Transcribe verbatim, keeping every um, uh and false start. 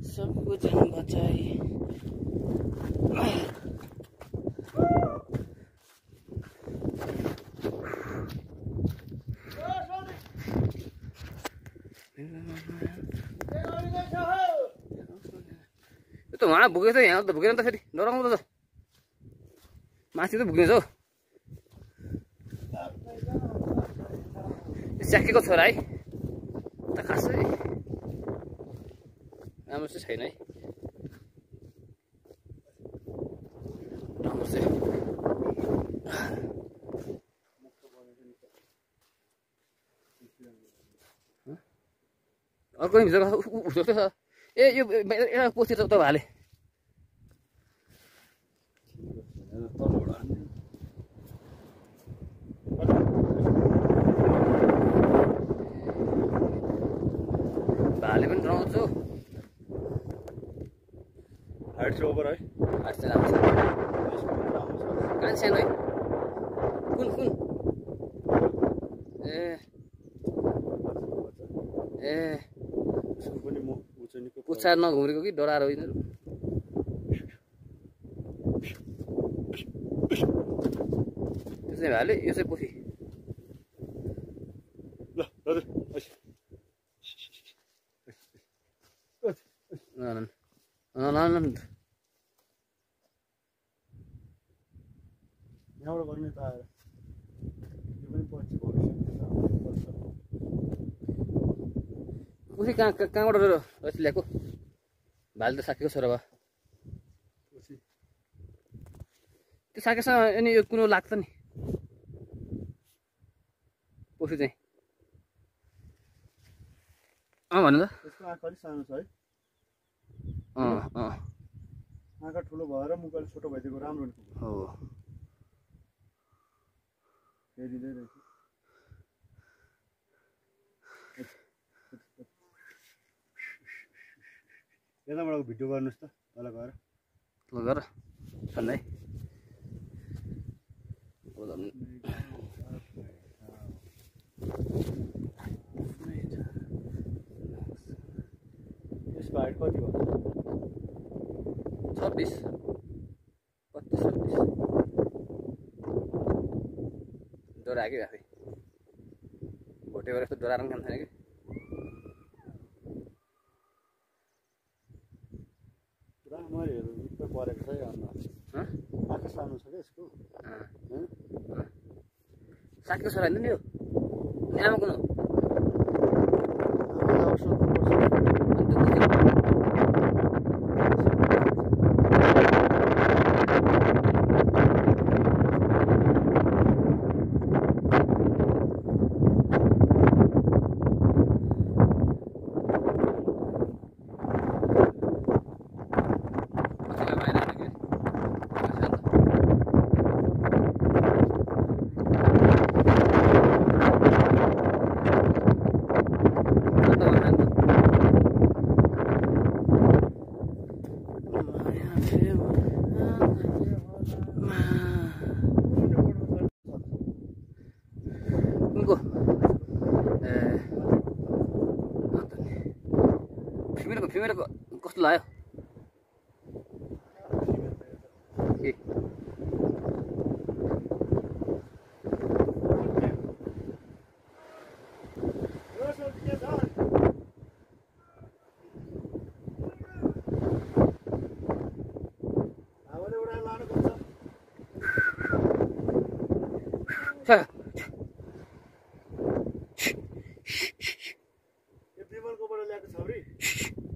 सबको जान बचाई तो वहाँ पुगेछ यहाँ त पुगेन त फेरि डराउँदो त माथि त पुग्नेछ हौ स्याकेको छोरा है त खासै राम्रो चाहिँ छैन है राम्रो चाहिँ अर्को भित्र जस्तै छ ए यो एउटा पोथी त भाले भाले पनि डराउँछ हाइट चाहिँ ओभर है हाइट चाहिँ राम्रो छ कहाँ सानो है कुन कुन ए ए पुच्छा नघुम्रेको कि डराएर होइन त्यो चाहिँ भाले यो चाहिँ पोथी यहाँबाट गर्ने त आएर यो पनि पछि भविष्य पोथी कहाँ कहाँबाट रहेछ ल्याएको भाले त साकेको छोरा भयो त्यो साकेसँग अनि यो कुनो लाग्छ नि पोथी चाहिँ अँ भन्नु त त्यसको आँखा अलिक सानो छ है अँ अँ आँखा ठुलो भएर मुख अलिक छोटो भइदिएको राम्रो हो हेरिँदै रहेछ यताबाट भिडियो गर्नुहोस् त तल गएर तल गएर भन्दै यसको हाइट कति भयो छब्बिस पच्चिस छब्बिस डरा कि राखेँ भोटे गरेर यस्तो डराएर पनि खान्छ कि मैले हेर्नु परेको छ अन्त आँखा सानो छ क्या यसको साकेको छोरा होइन नि यो आमा कुन हो फिमेलको फिमेलको कस्तो लाग्यो ए यो विमलकोबाट ल्याएको छ